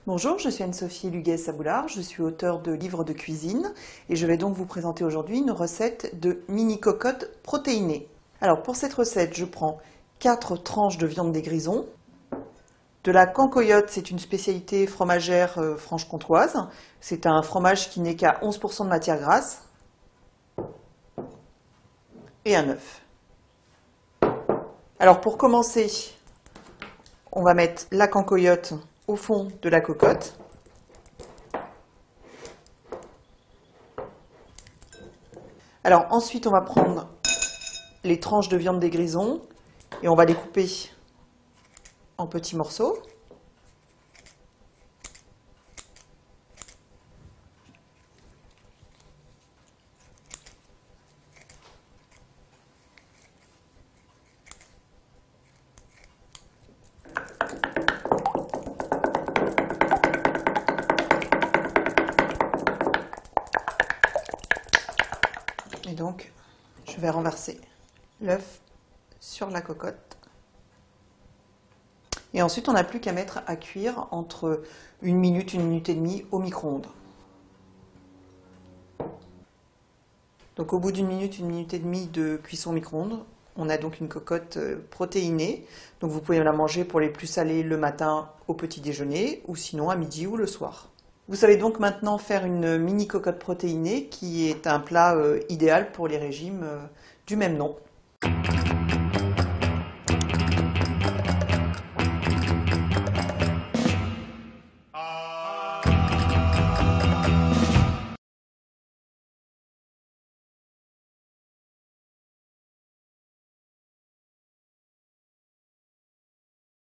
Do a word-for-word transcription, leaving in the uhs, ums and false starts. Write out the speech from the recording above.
Bonjour, je suis Anne-Sophie Luguet-Saboulard, je suis auteure de livres de cuisine et je vais donc vous présenter aujourd'hui une recette de mini cocotte protéinée. Alors pour cette recette, je prends quatre tranches de viande des grisons, de la cancoyote, c'est une spécialité fromagère euh, franche-comtoise, c'est un fromage qui n'est qu'à onze pour cent de matière grasse, et un œuf. Alors pour commencer, on va mettre la cancoyote au fond de la cocotte. Alors ensuite, on va prendre les tranches de viande des grisons et on va les couper en petits morceaux. Et donc, je vais renverser l'œuf sur la cocotte. Et ensuite, on n'a plus qu'à mettre à cuire entre une minute, une minute et demie au micro-ondes. Donc au bout d'une minute, une minute et demie de cuisson au micro-ondes, on a donc une cocotte protéinée. Donc vous pouvez la manger pour les plus salés le matin au petit déjeuner ou sinon à midi ou le soir. Vous savez donc maintenant faire une mini cocotte protéinée qui est un plat idéal pour les régimes du même nom.